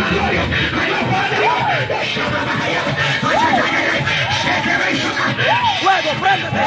gloria. Fuego, préndete.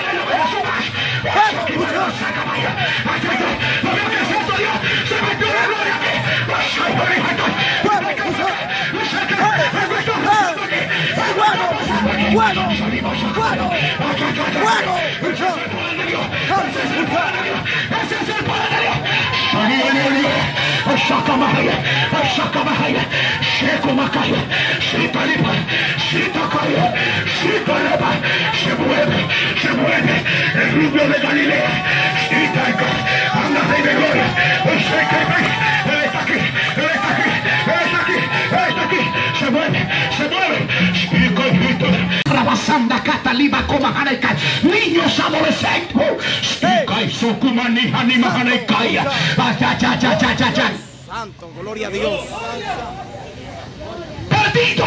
Se mueve el rubio de Galilea. Anda, Rey de Gloria. Él está aquí, él está aquí, él está aquí, él está aquí. Se mueve, se mueve. Rabasanda, Cataliba, Comajaneca. Niños adolescentes. Santo, gloria a Dios. Perdido.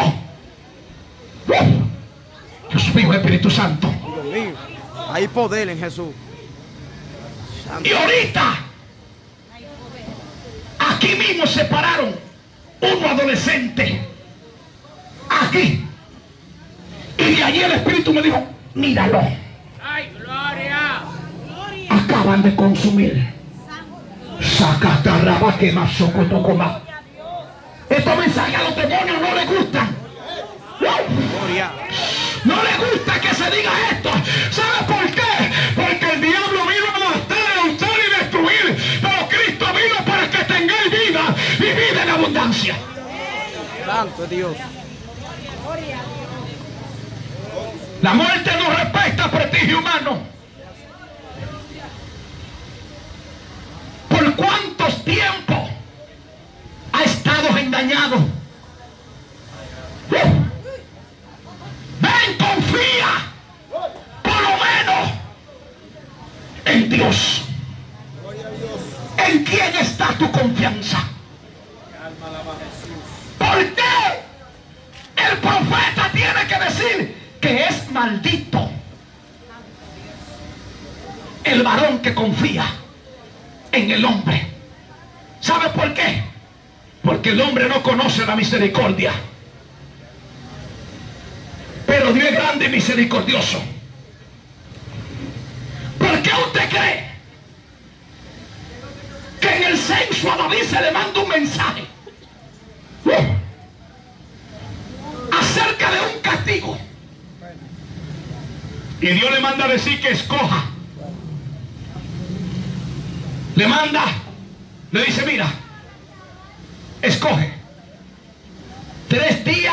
Dios mío, Espíritu Santo. Dios mío. Hay poder en Jesús. Santo. Y ahorita, aquí mismo se pararon uno adolescente. Aquí. Y de allí el Espíritu me dijo, míralo. ¡Ay, gloria! Acaban de consumir. Sacatarraba que más socotocoma. Estos mensajes a los demonios no les gustan. Gloria. No les gusta que se diga esto. ¿Sabe por qué? Porque el diablo vino a matar, a usar y destruir. Pero Cristo vino para que tengáis vida y vida en abundancia. Santo es Dios. La muerte no respeta prestigio humano. ¿Por cuántos tiempos ha estado engañado? Ven, confía, por lo menos, en Dios. ¿En quién está tu confianza? ¿Por qué el profeta tiene que decir que es maldito el varón que confía en el hombre? ¿Sabe por qué? Porque el hombre no conoce la misericordia, pero Dios es grande y misericordioso. ¿Por qué usted cree que en el censo a David se le manda un mensaje acerca de un castigo? Y Dios le manda a decir que escoja. Le manda, le dice, mira, escoge 3 días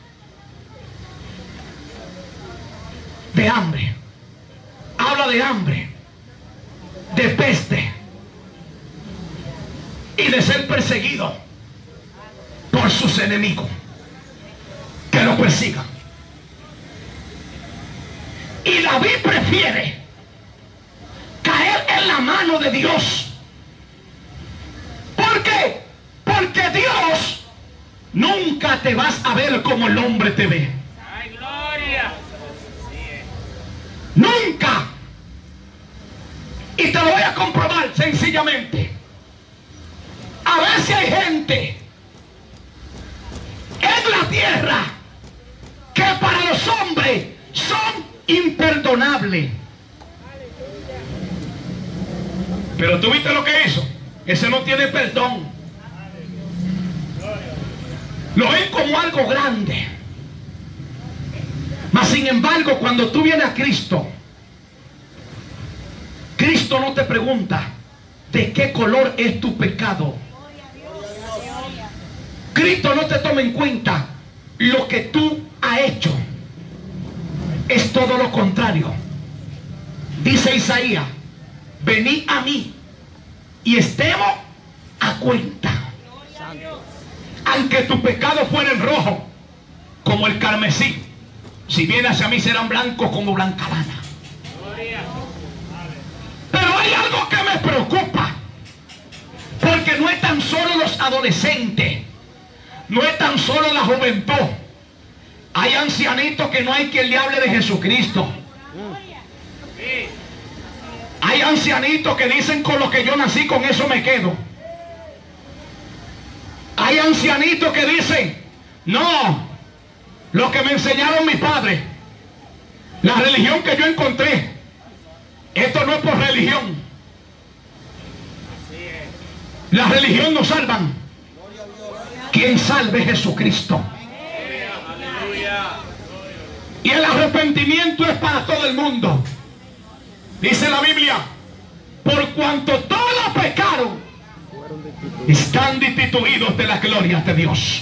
de hambre. Habla de hambre, de peste y de ser perseguido por sus enemigos que lo persigan. Y David prefiere caer en la mano de Dios. ¿Por qué? Porque Dios nunca te vas a ver como el hombre te ve. ¡Ay, gloria! Nunca. Y te lo voy a comprobar sencillamente. A ver si hay gente en la tierra que para los hombres son imperdonables. Pero tú viste lo que hizo. Ese no tiene perdón. Lo ven como algo grande. Mas sin embargo, cuando tú vienes a Cristo, Cristo no te pregunta de qué color es tu pecado. Cristo no te toma en cuenta lo que tú has hecho. Es todo lo contrario. Dice Isaías, venid a mí y estemos a cuenta. Aunque tu pecado fuera en rojo como el carmesí, si viene hacia mí serán blancos como blanca lana. Pero hay algo que me preocupa, porque no es tan solo los adolescentes, no es tan solo la juventud. Hay ancianitos que no hay quien le hable de Jesucristo. Hay ancianitos que dicen, con lo que yo nací, con eso me quedo. Hay ancianitos que dicen, no, lo que me enseñaron mis padres, la religión que yo encontré, esto no es por religión. La religión no salvan. Quien salve es Jesucristo. Y el arrepentimiento es para todo el mundo. Dice la Biblia, por cuanto todos pecaron, están destituidos de la gloria de Dios.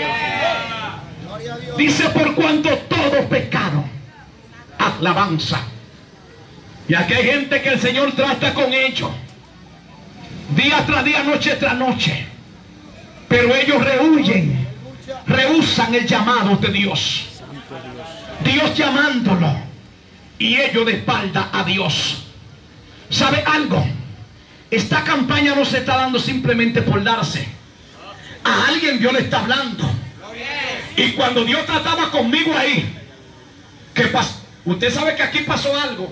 Dice, por cuanto todos pecaron. Alabanza. Y aquí hay gente que el Señor trata con ellos, día tras día, noche tras noche, pero ellos rehusan el llamado de Dios. Dios llamándolo y ellos de espalda a Dios. ¿Sabe algo? Esta campaña no se está dando simplemente por darse. A alguien Dios le está hablando. Y cuando Dios trataba conmigo ahí, ¿qué pasó? Usted sabe que aquí pasó algo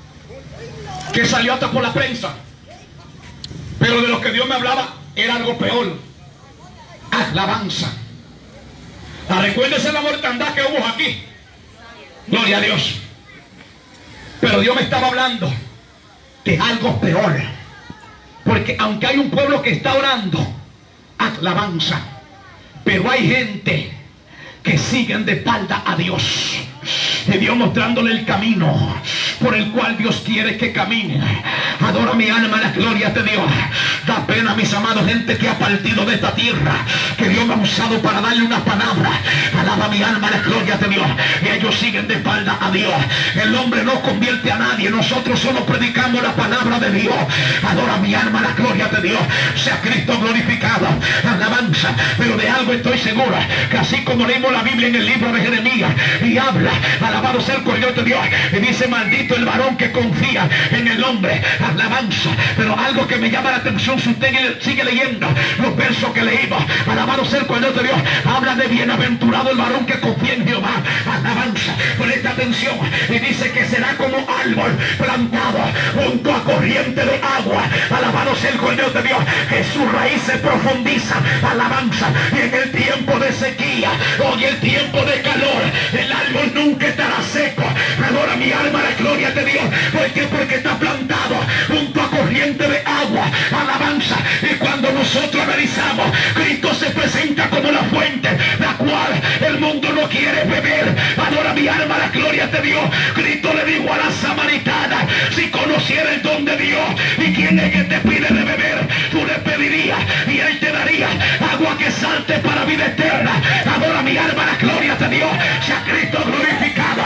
que salió hasta por la prensa, pero de lo que Dios me hablaba era algo peor. Alabanza. Recuérdese la mortandad que hubo aquí. Gloria a Dios. Pero Dios me estaba hablando de algo peor, porque aunque hay un pueblo que está orando, alabanza, pero hay gente que siguen de espalda a Dios, y Dios mostrándole el camino por el cual Dios quiere que camine. Adora mi alma la gloria de Dios. Da pena, mis amados, gente que ha partido de esta tierra, que Dios me ha usado para darle una palabra. Alaba mi alma la gloria de Dios. Y ellos siguen de espalda a Dios. El hombre no convierte a nadie. Nosotros solo predicamos la palabra de Dios. Adora mi alma la gloria de Dios. Sea Cristo glorificado. Alabanza. Pero de algo estoy seguro, que así como leímos la Biblia en el libro de Jeremías, y habla, alabado sea el Cordero de Dios, y dice, maldito el varón que confía en el hombre. Alabanza. Pero algo que me llama la atención, si usted sigue leyendo los versos que leímos, alabado sea el Cordero de Dios, habla de bienaventurado el varón que confía en Jehová. Alabanza. Presta atención. Y dice que será como árbol plantado junto a corriente de agua. Alabado sea el Cordero de Dios, que su raíz se profundiza. Alabanza. Y en el tiempo de sequía o en el tiempo de calor, el árbol nunca estará seco. Adora mi alma la gloria de Dios. ¿Por qué? Porque está plantado junto a corriente de agua. Alabanza. Y cuando nosotros analizamos, Cristo se presenta como la fuente, la cual el mundo no quiere beber. Adora mi alma la gloria de Dios. Cristo le dijo a la samaritana, si conociera el don de Dios y quién es que te pide de beber, tú le pedirías y él te daría agua que salte para vida eterna. Adora mi alma la gloria de Dios. Sea Cristo glorificado.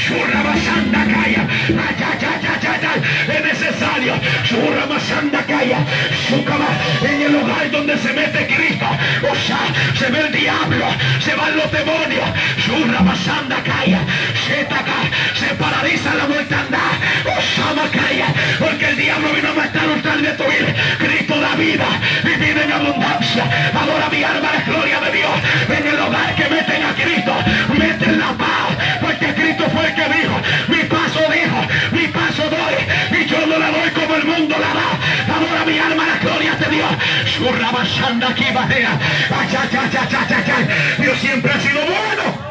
Es necesario en el lugar donde se mete Cristo, o sea, se ve el diablo, se van los demonios, se paraliza la mortandad, porque el diablo vino a matar, hurtar y destruir. Cristo da vida y vida en abundancia. Adora mi alma la gloria de Dios. En el hogar que meten a Cristo, meten la paz, porque Cristo fue el que dijo, mi paso doy, y yo no la doy como el mundo la da. Adora mi alma la gloria de Dios. Dios siempre ha sido bueno.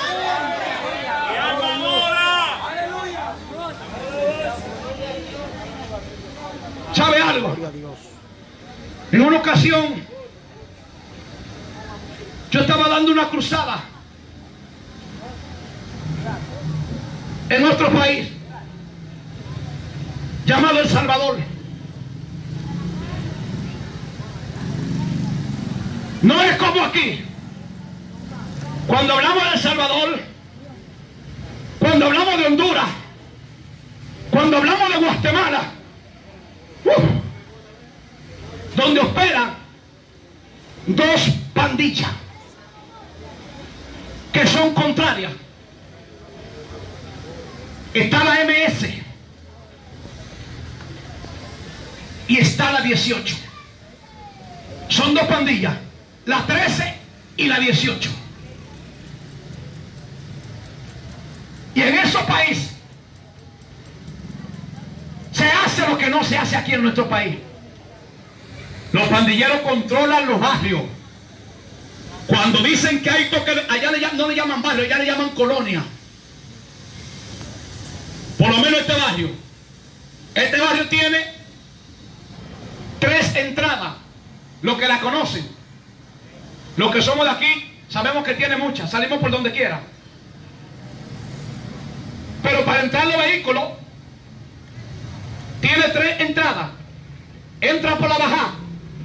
¿Sabe algo? En una ocasión yo estaba dando una cruzada en nuestro país llamado El Salvador. No es como aquí. Cuando hablamos de El Salvador, cuando hablamos de Honduras, cuando hablamos de Guatemala, donde operan dos pandillas que son contrarias. Está la MS y está la 18. Son dos pandillas, la 13 y la 18. Y en esos países se hace lo que no se hace aquí en nuestro país. Los pandilleros controlan los barrios, Cuando dicen que hay toque, allá no le llaman barrio, allá le llaman colonia. Por lo menos este barrio. Este barrio tiene 3 entradas. Los que la conocen, los que somos de aquí, sabemos que tiene muchas. Salimos por donde quiera. Pero para entrar los vehículos, tiene 3 entradas. Entra por la bajada,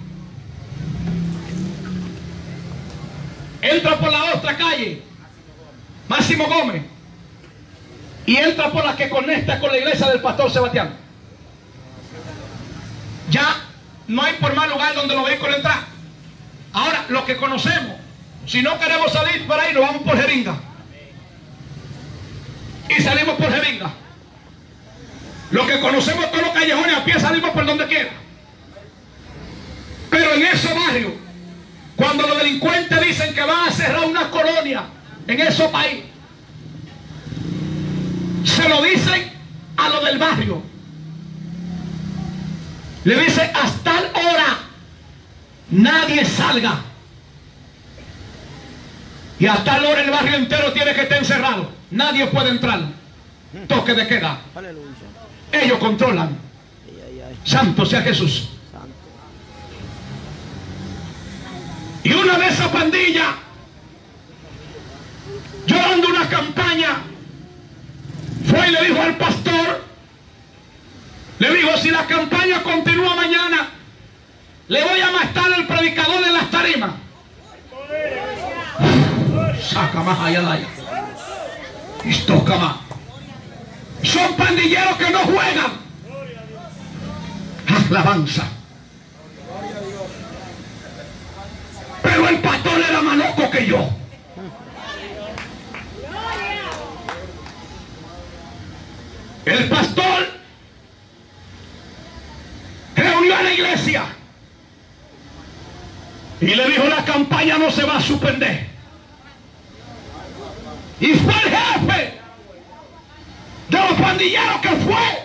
entra por la otra calle, Máximo Gómez, y entra por la que conecta con la iglesia del Pastor Sebastián. Ya no hay por más lugar donde los vehículos entran. Ahora, los que conocemos, si no queremos salir por ahí, nos vamos por Jeringa. Y salimos por Jeringa. Los que conocemos todos los callejones a pie, salimos por donde quiera. Pero en esos barrios, cuando los delincuentes dicen que van a cerrar una colonia en esos países, se lo dicen a los del barrio. Le dicen: hasta tal hora nadie salga. Y a tal hora el barrio entero tiene que estar encerrado. Nadie puede entrar. Toque de queda. Aleluya. Ellos controlan. Ay, ay, ay. Santo sea Jesús. Santo. Y una de esas pandillas, llorando una campaña, fue y le dijo al pastor, le dijo: si la campaña continúa mañana, le voy a matar al predicador de las tarimas. Saca más allá de allá. Esto más. Son pandilleros que no juegan. Alabanza. Pero el pastor era más loco que yo. El pastor reunió a la iglesia y le dijo: la campaña no se va a suspender. Y fue el jefe de los pandilleros que fue.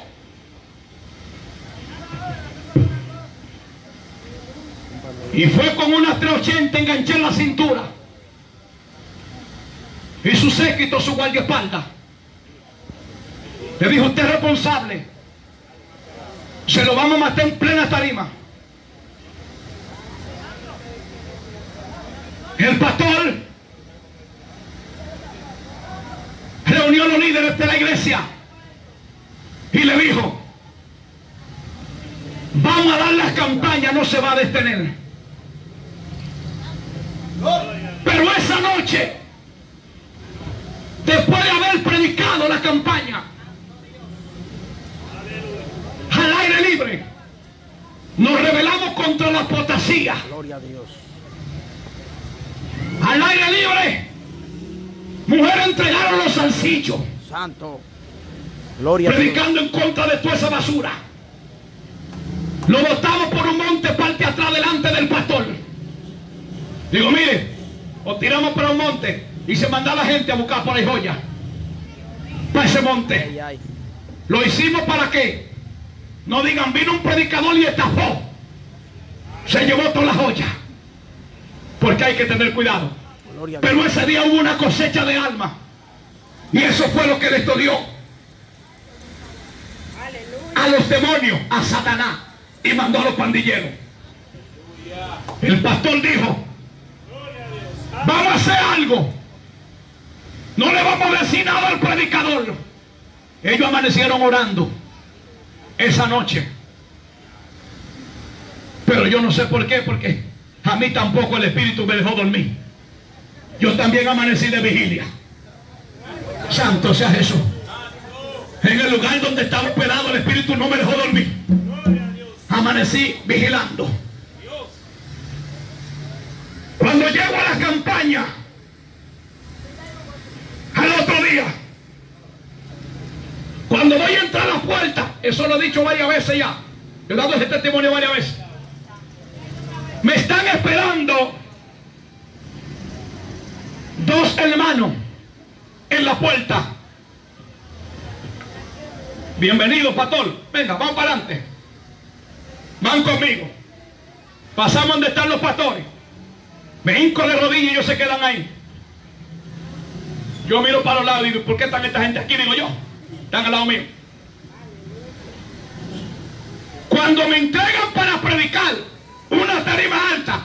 Y fue con una 380 enganché en la cintura. Y su séquito, su guardaespaldas. Le dijo: usted es responsable. Se lo vamos a matar en plena tarima. El pastor reunió a los líderes de la iglesia y le dijo: vamos a dar las campañas, no se va a detener. Pero esa noche, después de haber predicado la campaña al aire libre, nos rebelamos contra la apostasía. Gloria a Dios. Al aire libre, mujeres entregaron los salsichos, Santo. Gloria a Dios. predicando en contra de toda esa basura. Lo botamos por un monte, parte atrás, delante del pastor. Digo: mire, os tiramos para un monte, y se manda a la gente a buscar por ahí joyas para ese monte. Ay, ay. Lo hicimos para que no digan: vino un predicador y estafó, se llevó todas las joyas. Porque hay que tener cuidado. Gloria a Dios. Pero ese día hubo una cosecha de almas, y eso fue lo que le estudió a los demonios, a Satanás, y mandó a los pandilleros. El pastor dijo: vamos a hacer algo, no le vamos a decir nada al predicador. Ellos amanecieron orando esa noche, pero yo no sé por qué, porque a mí tampoco el Espíritu me dejó dormir. Yo también amanecí de vigilia. Santo sea Jesús. En el lugar donde estaba hospedado, el Espíritu no me dejó dormir. Amanecí vigilando. Cuando llego a la campaña, al otro día, cuando voy a entrar a la puerta, eso lo he dicho varias veces ya, yo he dado ese testimonio varias veces, me están esperando 2 hermanos en la puerta. Bienvenido, pastor. Venga, vamos para adelante. Van conmigo. Pasamos donde están los pastores. Me hinco de rodillas y ellos se quedan ahí. Yo miro para los lados y digo, ¿por qué están esta gente aquí? Digo yo, están al lado mío. Cuando me entregan para predicar una tarima alta,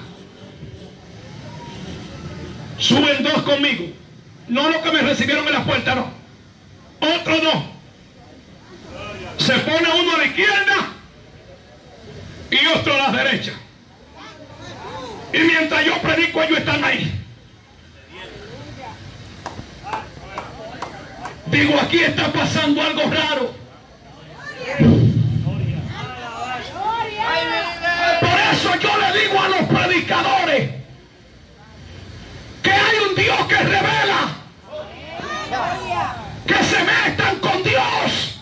suben dos conmigo. No los que me recibieron en la puerta, no. Otro no. Se pone uno a la izquierda y otro a la derecha. Y mientras yo predico, ellos están ahí. Digo, aquí está pasando algo raro. Por eso yo le digo a los predicadores que hay un Dios que revela, que se metan con Dios,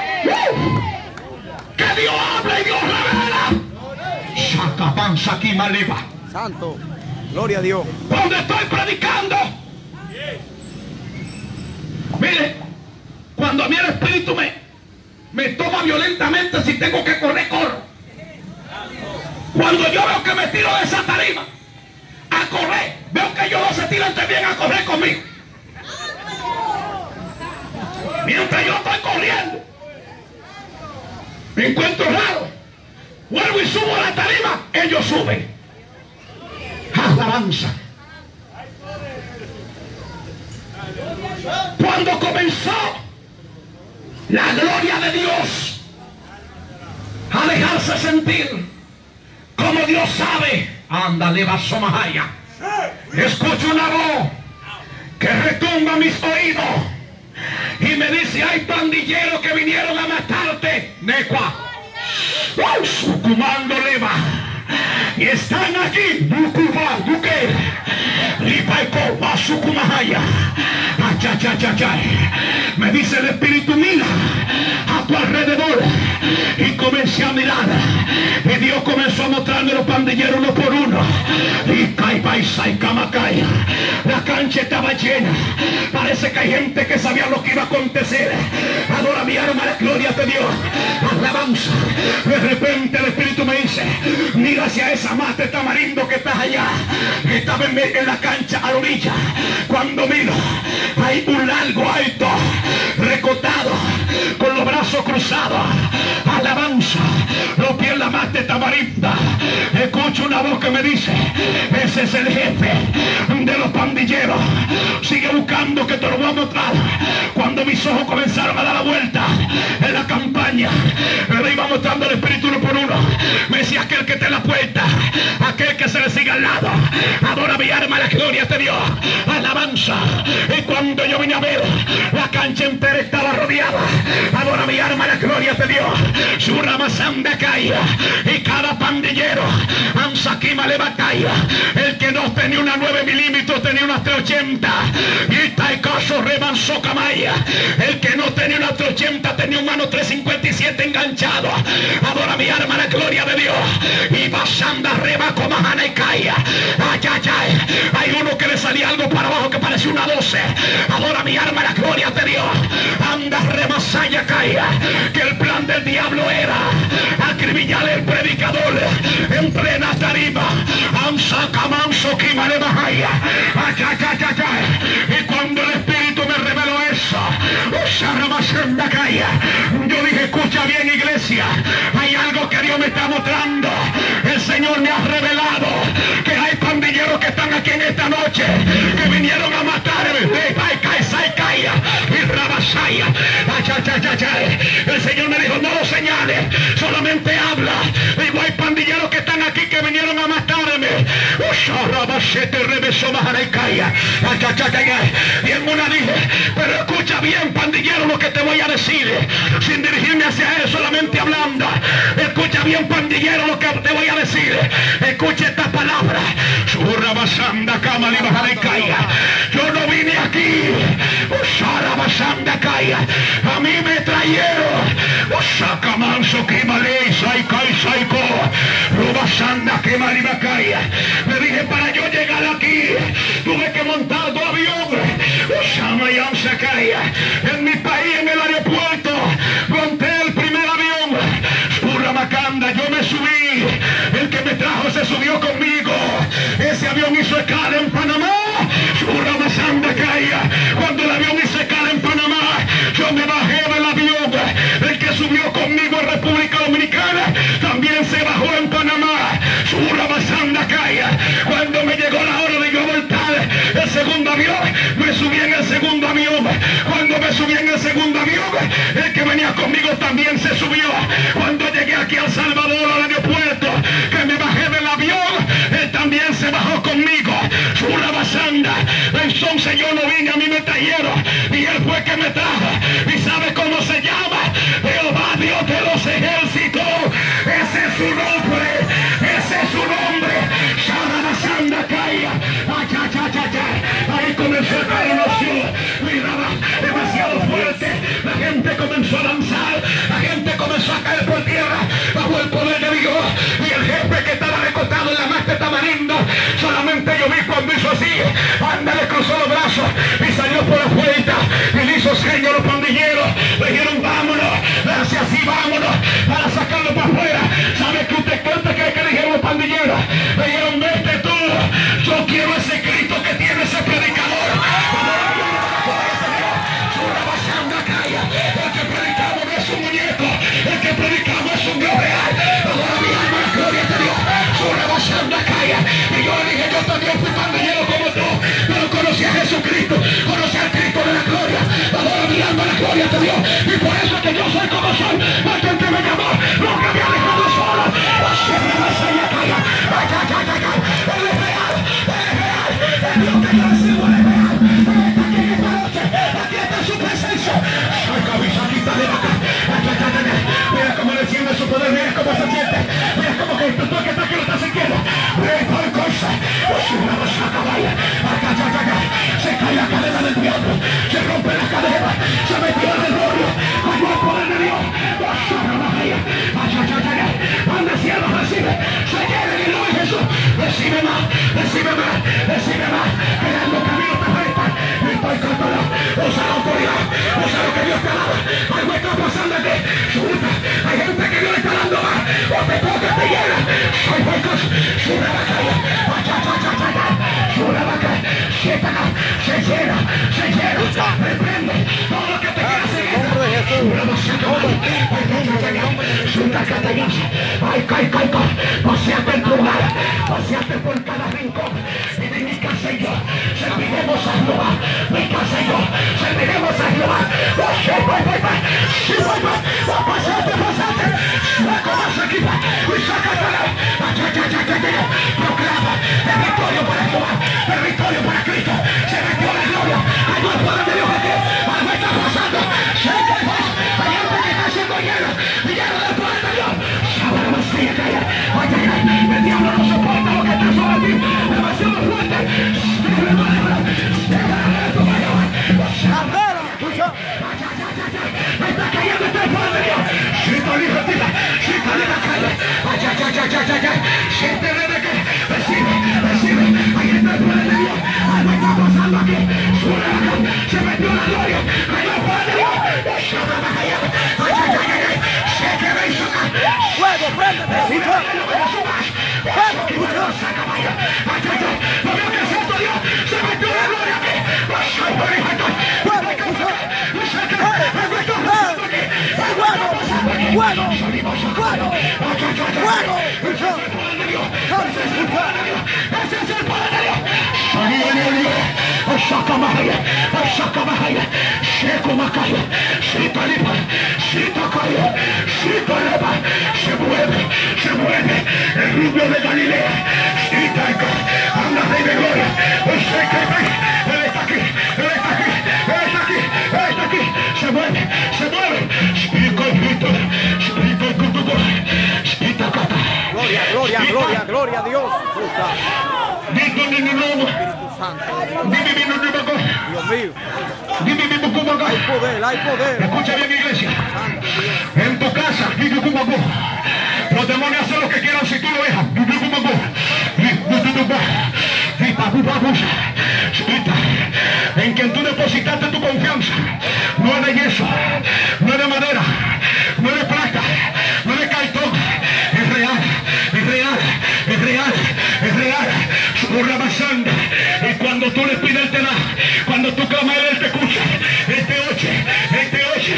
que Dios habla y Dios revela. Shacapanza aquí maliba. Santo, gloria a Dios. Cuando estoy predicando, mire, cuando a mí el espíritu me toma violentamente, si tengo que correr, corro. Cuando yo veo que me tiro de esa tarima a correr, veo que ellos no se tiran también a correr conmigo. Mientras yo estoy corriendo, me encuentro raro. Vuelvo y subo a la tarima, ellos suben. Alabanza. Cuando comenzó la gloria de Dios a dejarse sentir, como Dios sabe, ándale, vasomahaya, escucho una voz que retumba mis oídos y me dice, hay pandilleros que vinieron a matarte, Necua, sucumando leva, y están aquí, Bukuba, Duque, Lipaiko, Basukumahaya, me dice el espíritu, mira a tu alrededor, y comencé a mirar, y Dios comenzó a mostrarme los pandilleros uno por uno, y Caipaisa y Camacaya, la cancha estaba llena, parece que hay gente que sabía lo que iba a acontecer. Adora mi alma, la gloria de Dios, alabanza. De repente el espíritu me dice, mira hacia esa mata de tamarindo que estás allá, que estaba en la cancha a la orilla. Cuando miro, hay un largo alto, recotado, con los brazos cruzados, alabanza, los pies en la mata de tamarinda. Escucho una voz que me dice, ese es el jefe de los pandilleros, sigue buscando, que te lo voy a mostrar. Cuando mis ojos comenzaron a dar la vuelta en la campaña, me iba mostrando el espíritu uno por uno. Me decía, aquel que está en la puerta, aquel que se le sigue al lado, adora mi alma, la gloria de Dios, alabanza. Y cuando yo vine a ver, la cancha entera estaba rodeada, adora mi alma, la gloria de Dios, su ramasanda caía, y cada pandillero, ansakima le batalla, el que no tenía una 9 milímetros tenía una 380, y taikaso remanso camaya, el que no tenía una 380 tenía un mano 357 enganchado, adora mi alma, la gloria de Dios, y basanda reba comajana y caía, hay uno que le salía algo para abajo que parecía una 12, adora mi alma, la gloria de Dios, anda remasaya caía, que el plan del diablo era acribillar el predicador en plena tarima, y cuando el espíritu me reveló eso, yo dije, escucha bien, iglesia, hay algo que Dios me está mostrando. El Señor me ha revelado que hay pandilleros que están aquí en esta noche, que vinieron a matarme. El Señor me dijo, no lo señales, solamente habla. Digo, hay pandilleros que están aquí que vinieron a matarme. Y en una dije, pero escucha bien, pandillero, lo que te voy a decir, sin dirigirme hacia él, solamente hablando. Escucha bien, pandillero, lo que te voy a decir. Escucha estas palabras. Yo no vine aquí a mí me trajeron me dije, para yo llegar aquí tuve que montar 2 aviones. En mi país, en el aeropuerto, monté el primer avión, yo me subí, el que me trajo se subió conmigo, ese avión hizo Yo me bajé del avión. El que subió conmigo a República Dominicana también se bajó en Panamá. Sura basanda calla. Cuando me llegó la hora de yo voltar el segundo avión, me subí en el segundo avión. Cuando me subí en el segundo avión, el que venía conmigo también se subió. Cuando llegué aquí a El Salvador, al aeropuerto, que me bajé del avión, él también se bajó conmigo. Sura basanda. Entonces yo no vine, a mí me trajeron y él fue que me trajo. ¿Y sabe cómo se llama? Jehová Dios de los ejércitos. Ese es su nombre. Ese es su nombre. Sharabasanda Kaya. Ahí comenzó a caer emoción. Miraba demasiado fuerte. La gente comenzó a danzar. La gente comenzó a caer por tierra bajo el poder de Dios. Y el jefe que estaba recostado en la máscara de tamarindo, solamente yo vi cuando hizo así. Ándale, cruzó los brazos y salió por la puerta y le hizo señas a los pandilleros. Le dijeron vámonos, hace así, vámonos, para sacarlo para afuera. ¿Sabe que usted cuenta que le dijeron los pandilleros? Le dijeron vete tú, yo quiero ese Cristo que tiene ese predicador. El que predicamos no es un muñeco, el que predicamos es un Dios real. Ahora mi alma, la gloria de Dios. Y yo le dije, yo también fui pandillero como tú, pero conocí a Jesucristo, conocí al Cristo de la gloria. Adoro mi alma, la gloria de Dios. Y por eso es que yo soy como soy, porque el que me llamó nunca me ha dejado solo. Siempre me enseña a callar. Él es real, es lo que yo recibo, es real. Está aquí en esta noche, aquí está su presencia. Soy cabeza, quítale la cara. Mira cómo le siente su poder, mira cómo se siente. Mira cómo que esto que está aquí lo está sintiendo. Tal cosa, se cae la cadena del diablo, se rompe la cadena, se metió en el rollo, con el poder de Dios. Anda cielo, recibe, se llena en el nombre de Jesús. Recibe más, recibe más, recibe más. Que los caminos te prestan. Estoy controlado. Usa la autoridad, usa lo que Dios te ha dado. Algo está pasando aquí. Hay gente que Dios le está dando más. O te toca, te llena. Soy fuertes. Sube la calle. Sube la calle. Se llena, se llena. Reprende todo lo que te queda seguir. Ay, paseate en tu hogar, paseate por cada rincón. Y de mi casa y yo serviremos a Jehová. Mi casa y yo serviremos a Jehová. Paseate. Comienza aquí y sácatela. Proclama territorio para Jehová, territorio para Cristo. Se metió la gloria. Hay más poder de Dios aquí. Algo está pasando. Hay gente que está siendo lleno del poder de Dios. El diablo no soporta lo que está sobre ti. Demasiado fuerte. Está cayendo este poder de Dios. Siéntale la calle. Siéntale de que recibe. Ahí está el poder de Dios. Algo está pasando aquí. Sube la calle. Se metió la gloria. Ahí está el poder de Dios. ¡Fuego, préndete! ¡Fuego! Se mueve el rubio de Galilea. Anda, rey de gloria. Él está aquí. Se mueve. Gloria a Dios. Espíritu Santo. Dios mío. Hay poder. Escucha bien, iglesia. En tu casa, los demonios hacen lo que quieran si tú lo dejas. En quien tú depositaste tu confianza, no es de yeso, no es de madera, no es de plata, no es de cartón, es real. Surra basanda. Y cuando tú le pides, Él te da. Cuando tú clamas, Él te escucha. Él te oye.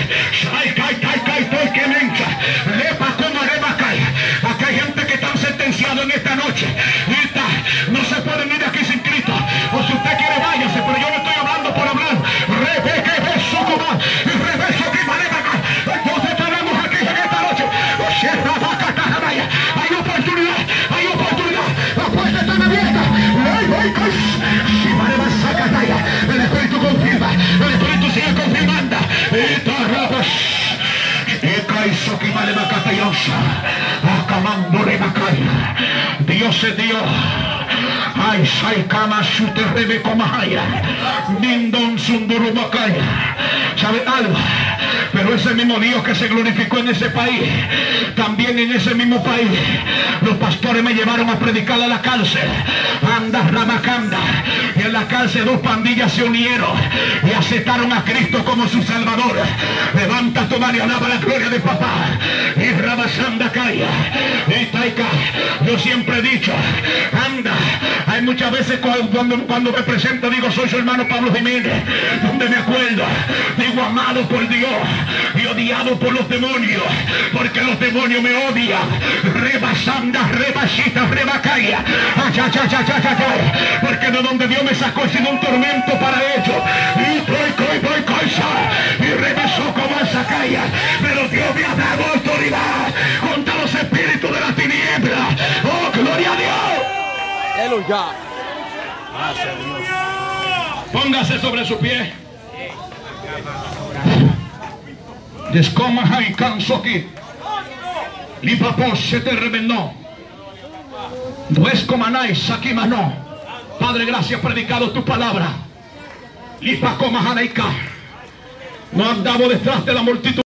Acamando Rebacaya. Dios es Dios. Ay, Saikama Shute Rebecomahaya. Dindon Sundurubacaya. ¿Sabe algo? Pero ese mismo Dios que se glorificó en ese país, también en ese mismo país, los pastores me llevaron a predicar a la cárcel. Anda Ramacanda. Y en la cárcel dos pandillas se unieron y aceptaron a Cristo como su Salvador. Levanta tu mano y alaba la gloria de papá. Y Rabasanda Calla. Y Taika. Yo siempre he dicho, anda. Hay muchas veces cuando me presento digo soy su hermano Pablo Jiménez, donde me acuerdo, digo amado por Dios y odiado por los demonios, porque los demonios me odian. Rebasanda, rebasita, rebacaya. Porque de donde Dios me sacó ha sido un tormento para ellos. Y rebasó como esa calle. Pero Dios me ha dado autoridad contra los espíritus de la tiniebla. Oh, gloria a Dios. Aleluya. Gracias a Dios. Póngase sobre su pie. Descoma y canso aquí. Lipapo se te revenó. No es como anáis aquí mano. Padre, gracias, predicado tu palabra. Lipa como Janaika. No andamos detrás de la multitud.